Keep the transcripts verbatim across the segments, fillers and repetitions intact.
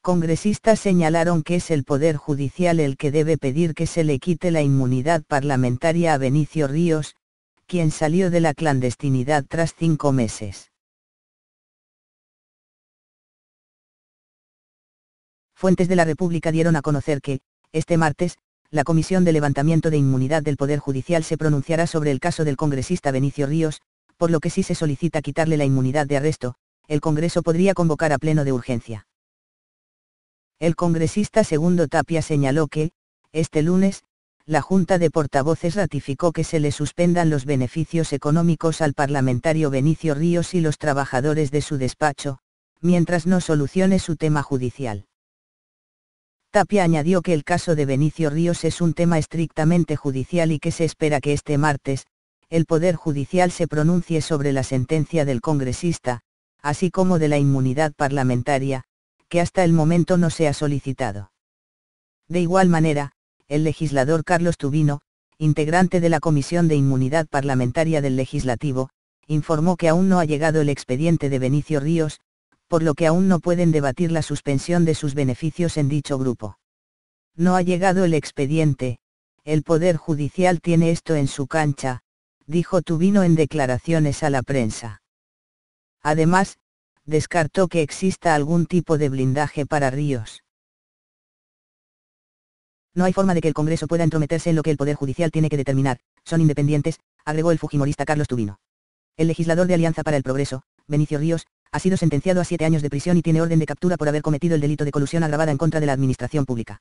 Congresistas señalaron que es el Poder Judicial el que debe pedir que se le quite la inmunidad parlamentaria a Benicio Ríos, quien salió de la clandestinidad tras cinco meses. Fuentes de la República dieron a conocer que, este martes, la Comisión de Levantamiento de Inmunidad del Poder Judicial se pronunciará sobre el caso del congresista Benicio Ríos, por lo que si se solicita quitarle la inmunidad de arresto, el Congreso podría convocar a pleno de urgencia. El congresista Segundo Tapia señaló que, este lunes, la Junta de Portavoces ratificó que se le suspendan los beneficios económicos al parlamentario Benicio Ríos y los trabajadores de su despacho, mientras no solucione su tema judicial. Tapia añadió que el caso de Benicio Ríos es un tema estrictamente judicial y que se espera que este martes, el Poder Judicial se pronuncie sobre la sentencia del congresista, así como de la inmunidad parlamentaria, que hasta el momento no se ha solicitado. De igual manera, el legislador Carlos Tubino, integrante de la Comisión de Inmunidad Parlamentaria del Legislativo, informó que aún no ha llegado el expediente de Benicio Ríos, por lo que aún no pueden debatir la suspensión de sus beneficios en dicho grupo. No ha llegado el expediente, el Poder Judicial tiene esto en su cancha, dijo Tubino en declaraciones a la prensa. Además, descartó que exista algún tipo de blindaje para Ríos. No hay forma de que el Congreso pueda entrometerse en lo que el Poder Judicial tiene que determinar, son independientes, agregó el fujimorista Carlos Tubino. El legislador de Alianza para el Progreso, Benicio Ríos, ha sido sentenciado a siete años de prisión y tiene orden de captura por haber cometido el delito de colusión agravada en contra de la administración pública.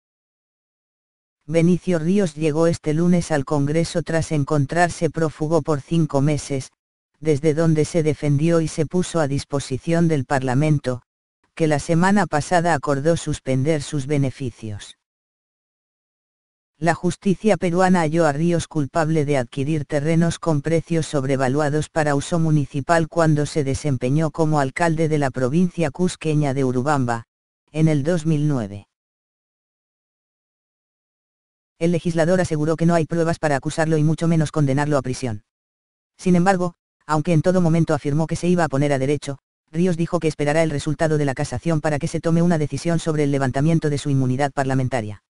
Benicio Ríos llegó este lunes al Congreso tras encontrarse prófugo por cinco meses, desde donde se defendió y se puso a disposición del Parlamento, que la semana pasada acordó suspender sus beneficios. La justicia peruana halló a Ríos culpable de adquirir terrenos con precios sobrevaluados para uso municipal cuando se desempeñó como alcalde de la provincia cusqueña de Urubamba, en el dos mil nueve. El legislador aseguró que no hay pruebas para acusarlo y mucho menos condenarlo a prisión. Sin embargo, aunque en todo momento afirmó que se iba a poner a derecho, Ríos dijo que esperará el resultado de la casación para que se tome una decisión sobre el levantamiento de su inmunidad parlamentaria.